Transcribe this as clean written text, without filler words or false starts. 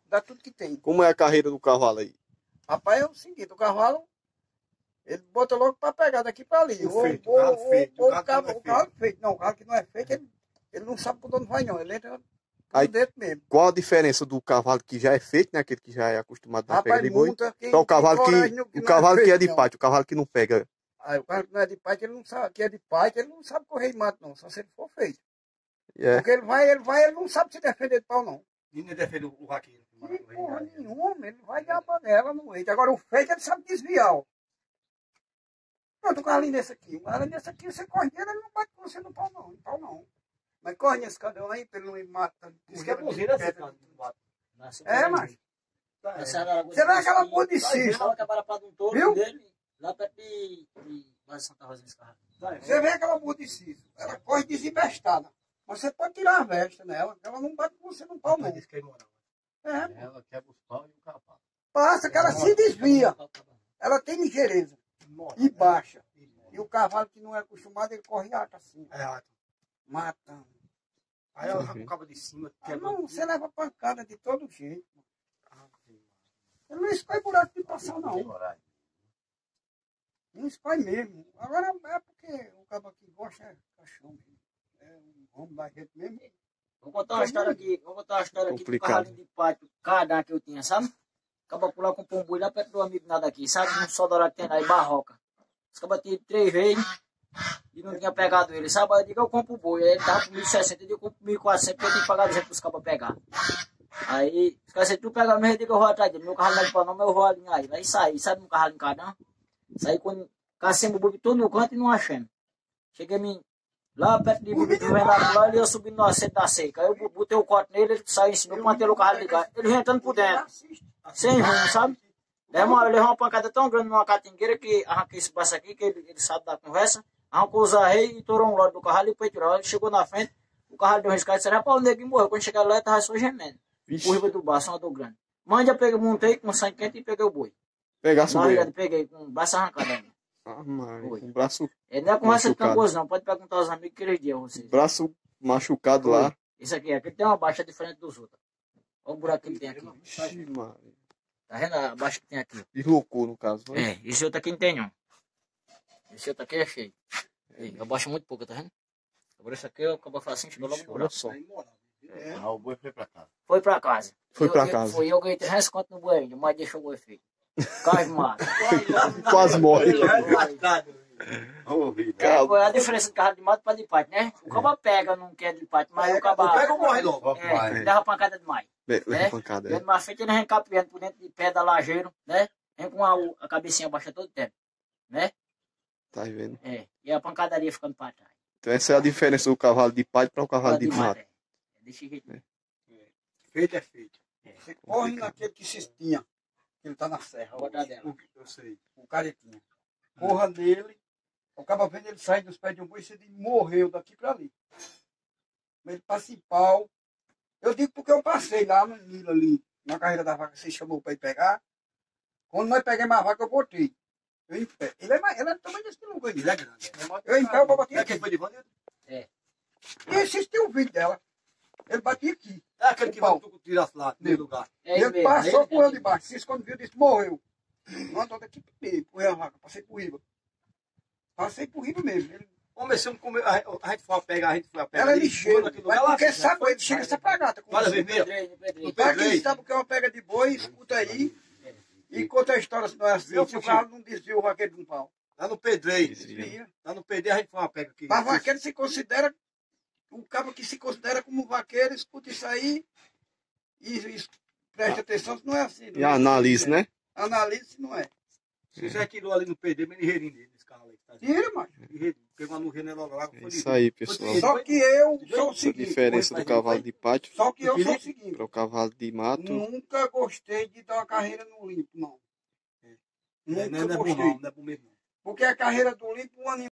dá tudo que tem. Como é a carreira do cavalo aí? Rapaz, é o seguinte, o cavalo, ele bota logo para pegar daqui para ali. O cavalo feito. O cavalo feito. Não, o cavalo que não é feito, ele não sabe por onde vai não, ele entra por Aí, dentro mesmo. qual a diferença do cavalo que já é feito, né? Aquele que já é acostumado na pega de boi? Para o cavalo que é de pátio, o cavalo que não pega. Aí o cara que não é de pátio, ele não sabe, que é de pátio, ele não sabe correr em mato não, só se ele for feito. Yeah. Porque ele não sabe se defender de pau não. E nem defende o vaqueiro. De porra nenhuma, ele vai dar a panela no eito. Agora o feito ele sabe desviar. Ó. Pronto, um cavalinho desse aqui. Um cavalinho desse aqui, você corre dele, ele não bate com você no pau não. No pau não. Mas corre nesse cadão aí, pra ele não ir mata. Diz que é bonzinho esse cara. É, mas. Você vê aquela porra de cisco. Viu? Lá perto de Santa Rosa nesse carro. Você vê aquela porra de cisco. Ela corre desembestada. Mas você pode tirar a vesta nela, que ela não bate com você no pau não. Diz que é imoral. É. Ela quebra os pau e o cavalo. Passa que ela se desvia. Ela tem ligeireza. E baixa. E o cavalo que não é acostumado, ele corre alto assim. É alto. Matando. Aí ela arranca o cabo de cima. Não, você leva pancada de todo jeito. Ele não escolhe buraco de passar, não. Não escolhe mesmo. Agora é porque o cabo que gosta é cachorro. É um homem da gente mesmo. Vou contar uma história aqui do carrinho de pátio, cada que eu tinha, sabe? Acaba pular com o pombo lá perto do amigo nada aqui, sabe? Um soldado que tem lá em Barroca. Os cabas tinham 3 vezes e não tinha pegado ele, sabe? Aí eu digo, eu compro o boi. Aí ele tava com 1.060, eu compro 1.400 porque eu tenho que pagar 200 para os cabas pegar. Aí, se tu pegar mesmo, eu digo, eu vou atrás dele. Meu carro não é de pau não, mas eu vou alinhar aí. Aí saí, sabe? Um carro em cada. Saí quando cacemos o boi todo no canto e não achamos. Cheguei a mim. Lá perto de Bibi, do Renato, lá, ele ia subindo no assento da seca. Aí eu botei o corte nele, ele saiu em cima, eu plantei o carro ligado. Ele vinha entrando por dentro, sem rumo, sabe? Daí ele levou uma pancada tão grande numa catingueira que arranquei esse baço aqui, que ele sabe da conversa. Arrancou os arreios e torou um lado do carro e foi tirar. Ele chegou na frente, o carro deu um riscado e disse, rapaz, o neguinho morreu. Quando chegar lá, ele tava só gemendo. Por riba do baço, uma dor grande. Mas já peguei, montei com sangue quente e peguei o boi. Pegasse o boi? Peguei, com o braço arrancado ainda. Ah, mãe, um braço. É, não é conversa de cangoso, não. Pode perguntar aos amigos que eles diam vocês. Braço machucado lá. Isso aqui tem uma baixa diferente dos outros. Olha o buraco que ele tem aqui. Ixi, mano. Tá vendo a baixa que tem aqui? Deslocou, no caso. Né? É, esse outro aqui não tem, não. Esse outro aqui é cheio. Eu baixo muito pouco, tá vendo? Agora esse aqui eu acabo assim, chegou logo no buraco. Só. Ah, o boi foi pra casa. Foi pra casa. Foi pra casa. Eu ganhei 300 conto no boi ainda, mas deixou o boi feio. Quase mata. Quase morre. É a diferença de carro de mato para de pátio, né? O cabo pega, não quer de pátio, mas o cabo pega ou morre logo. leva pancada demais. Leva pancada. Dentro mais frente ele vem capiando por dentro de pé da lajeiro, né? Vem com a cabecinha baixa todo o tempo, né? Tá vendo? É, e a pancadaria ficando para trás. Então essa é a diferença do cavalo de pátio para o cavalo de mato. Desse jeito. Feito é feito. Você corre naquele que se espinha. Ele tá na serra. Eu sei. O caretinha. Corra nele. O cabo vendo ele sair dos pés de um boi, você morreu daqui para ali. Mas ele passa em pau. Eu digo porque eu passei lá no Nilo ali, na carreira da vaca, você chamou para ir pegar. Quando nós pegamos a vaca, eu botei. Eu em pé. Ele é também desse lugar. Ele é grande. Eu em pé, eu botei aqui. Foi de Vanildo? É. E assistiu o vídeo dela. Ele batia aqui. É aquele que tu tirasse lá, no lugar. Ele passou por eu de baixo. Se quando viu, disse, morreu. Não, tô daqui para empurrei a vaca, passei por riba. Passei por riba mesmo. Ele... Homem, se a gente foi a pegar, Ela é ligeira. Porque sabe, ele chega essa pegata. Olha, vermelho. Pra quem sabe o que é uma pega de boi, escuta aí. E conta a história se não é assim. Se o carro não desvia o vaqueiro de um pau. Lá no Pedreiro. Lá no Pedreiro a gente foi uma pega aqui. Mas vaqueiro se considera, um cabo que se considera como vaqueiro, escuta isso aí e presta atenção se não é assim. E analise, né? Analise se não é. Se você tirou ali no Pedreiro, mas ligeirinho dele, esse carro aí. Tira, macho. Pegou uma nuvem nela lá. É isso aí, pessoal. Só que eu sou o A seguinte. diferença do cavalo de pátio Só que eu sou o seguinte. para o cavalo de mato. Nunca gostei de dar uma carreira no limpo, não. Nunca Não é bom gostei. não, não é bom mesmo. Porque a carreira do limpo, um animal